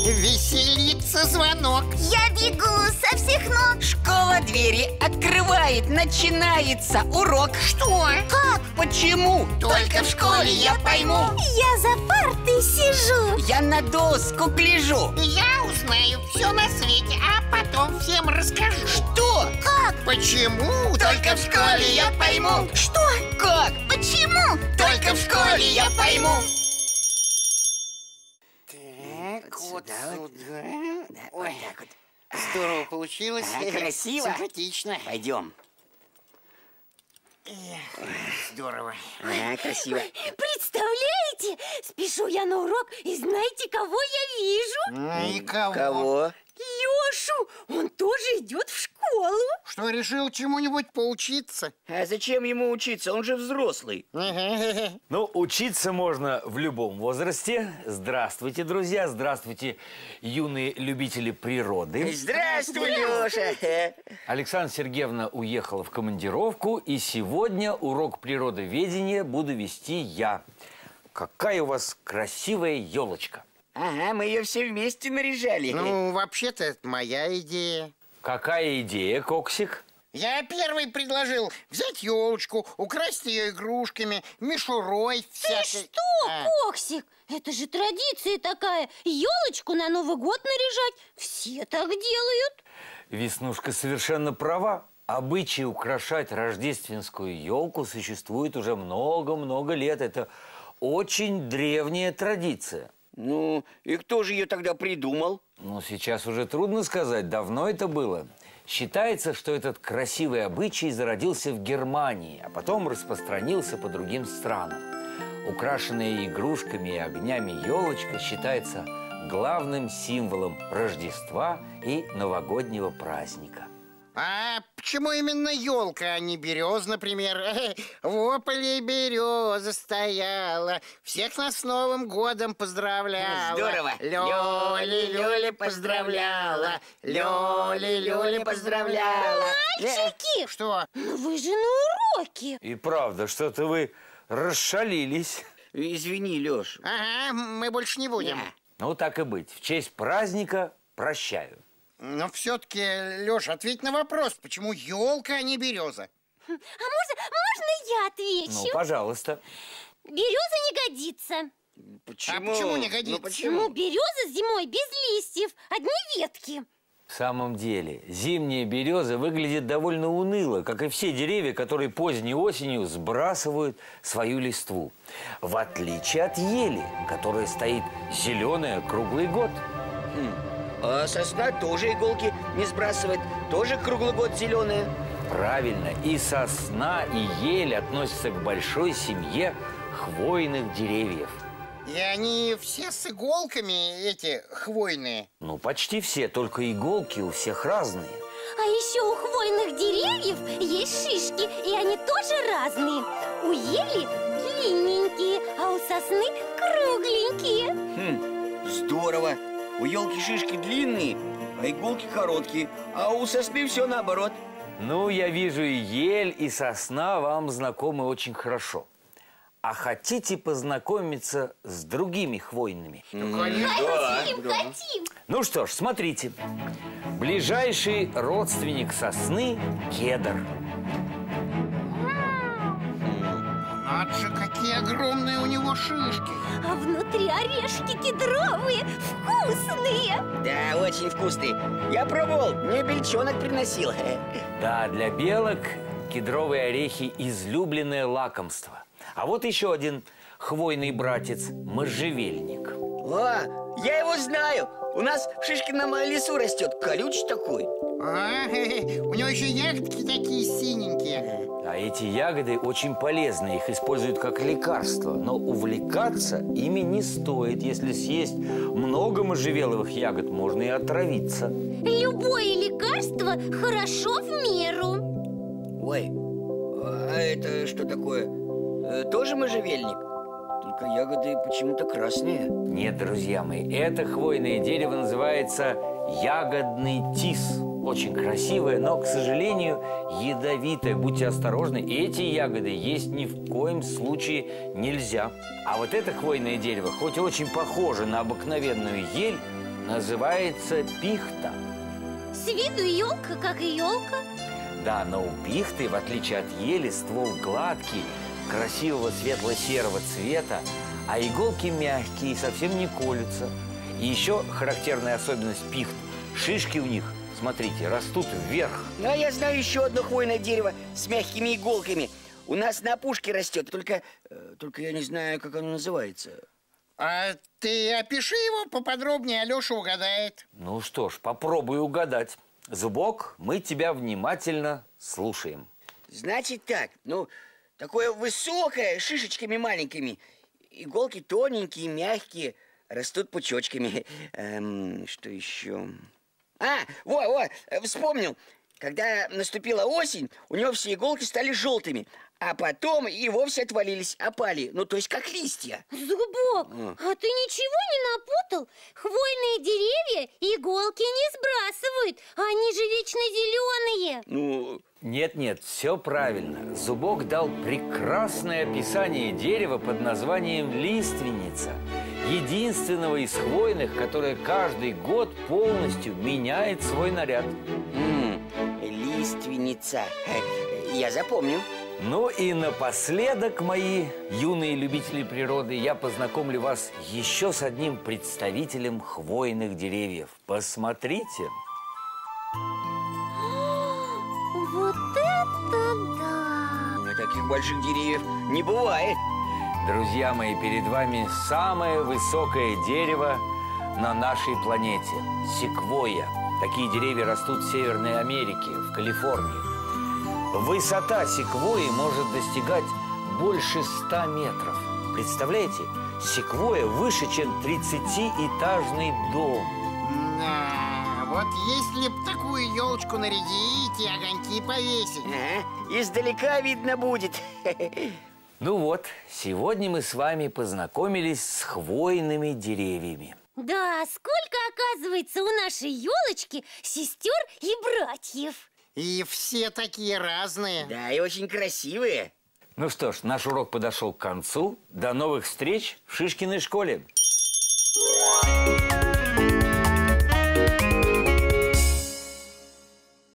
Веселится звонок. Я бегу со всех ног. Школа двери открывает, начинается урок. Что? Как? Почему? Только в школе я пойму. Я за партой сижу. Я на доску гляжу. Я узнаю все на свете, а потом всем расскажу. Что? Как? Почему? Только в школе я пойму. Что? Как? Почему? Только в школе я пойму. Так, Вот вот сюда вот. сюда. Да, Ой, вот так вот. здорово получилось. Ага, красиво. Симпатично. Пойдем. Здорово. Ага, красиво. Представляете? Спешу я на урок, и знаете, кого я вижу? И кого? Кого? Лешу! Он тоже идет в школу. Что, решил чему-нибудь поучиться? А зачем ему учиться? Он же взрослый. Ну, учиться можно в любом возрасте. Здравствуйте, друзья, здравствуйте, юные любители природы. Здравствуй, Леша. Александра Сергеевна уехала в командировку, и сегодня урок природоведения буду вести я. Какая у вас красивая елочка. Ага, мы ее все вместе наряжали. Ну, вообще-то, это моя идея. Какая идея, Коксик? Я первый предложил взять елочку, украсть ее игрушками, мишурой всякой. Что, Коксик? Это же традиция такая. Елочку на Новый год наряжать. Все так делают. Веснушка совершенно права. Обычай украшать рождественскую елку существует уже много-много лет. Это очень древняя традиция. Ну, и кто же ее тогда придумал? Ну, сейчас уже трудно сказать, давно это было. Считается, что этот красивый обычай зародился в Германии, а потом распространился по другим странам. Украшенная игрушками и огнями елочка считается главным символом Рождества и новогоднего праздника. А почему именно елка, а не берез, например? В поле береза стояла, всех нас с Новым годом поздравляла. Здорово. Лёли-лёли поздравляла, Лёли-лёли поздравляла. Мальчики! Что? Ну вы же на уроке. И правда, что-то вы расшалились. Извини, Леш. Ага, мы больше не будем. Ну, так и быть. В честь праздника прощаю. Но все-таки, Лёш, ответь на вопрос, почему елка, а не береза? А можно я отвечу? Ну, пожалуйста. Береза не годится. Почему? А почему не годится? Ну, почему? Ну, береза зимой без листьев, одни ветки. В самом деле, зимняя береза выглядит довольно уныло, как и все деревья, которые поздней осенью сбрасывают свою листву. В отличие от ели, которая стоит зеленая круглый год. А сосна тоже иголки не сбрасывает, тоже круглый год зеленая. Правильно, и сосна, и ель относятся к большой семье хвойных деревьев. И они все с иголками, эти хвойные? Ну, почти все, только иголки у всех разные. А еще у хвойных деревьев есть шишки, и они тоже разные. У ели длинненькие, а у сосны кругленькие. Здорово. У елки шишки длинные, а иголки короткие, а у сосны все наоборот. Ну, я вижу, и ель, и сосна вам знакомы очень хорошо. А хотите познакомиться с другими хвойными? Хотим. Ну что ж, смотрите. Ближайший родственник сосны – кедр. Надо же, какие огромные у него шишки. А внутри орешки кедровые, вкусные. Да, очень вкусный. Я пробовал, мне бельчонок приносил. Да, для белок кедровые орехи – излюбленное лакомство. А вот еще один хвойный братец – можжевельник. О, я его знаю. У нас в Шишкином лесу растет, колючий такой. У него еще ягодки такие синенькие. А эти ягоды очень полезны, их используют как лекарство. Но увлекаться ими не стоит. Если съесть много можжевеловых ягод, можно и отравиться. Любое лекарство хорошо в меру. Ой, а это что такое? Тоже можжевельник? Только ягоды почему-то красные. Нет, друзья мои, это хвойное дерево называется ягодный тис. Очень красивое, но, к сожалению, ядовитое. Будьте осторожны, эти ягоды есть ни в коем случае нельзя. А вот это хвойное дерево, хоть и очень похоже на обыкновенную ель, называется пихта. С виду елка, как и елка. Да, но у пихты, в отличие от ели, ствол гладкий, красивого светло-серого цвета, а иголки мягкие и совсем не колются. И еще характерная особенность пихт – шишки у них, смотрите, растут вверх. Ну, а я знаю еще одно хвойное дерево с мягкими иголками. У нас на опушке растет, только я не знаю, как оно называется. А ты опиши его поподробнее, Алеша угадает. Ну что ж, попробуй угадать. Зубок, мы тебя внимательно слушаем. Значит так, такое высокое, шишечками маленькими. Иголки тоненькие, мягкие, растут пучочками. Что еще? Вспомнил. Когда наступила осень, у него все иголки стали желтыми, а потом и вовсе отвалились, опали. То есть как листья. Зубок, а ты ничего не напутал? Хвойные деревья иголки не сбрасывают, они же вечно зеленые. Нет, все правильно. Зубок дал прекрасное описание дерева под названием лиственница. Единственного из хвойных, которое каждый год полностью меняет свой наряд. Лиственница. Я запомню. Ну и напоследок, мои юные любители природы, я познакомлю вас еще с одним представителем хвойных деревьев. Посмотрите. Вот это да! Таких больших деревьев не бывает. Друзья мои, перед вами самое высокое дерево на нашей планете – секвойя. Такие деревья растут в Северной Америке, в Калифорнии. Высота секвойи может достигать больше 100 метров. Представляете? Секвойя выше, чем 30-этажный дом. Да, вот если б такую елочку нарядить и огоньки повесить. Издалека видно будет. Ну вот, сегодня мы с вами познакомились с хвойными деревьями. Да, сколько, оказывается, у нашей елочки сестер и братьев. И все такие разные. Да, и очень красивые. Ну что ж, наш урок подошел к концу. До новых встреч в Шишкиной школе.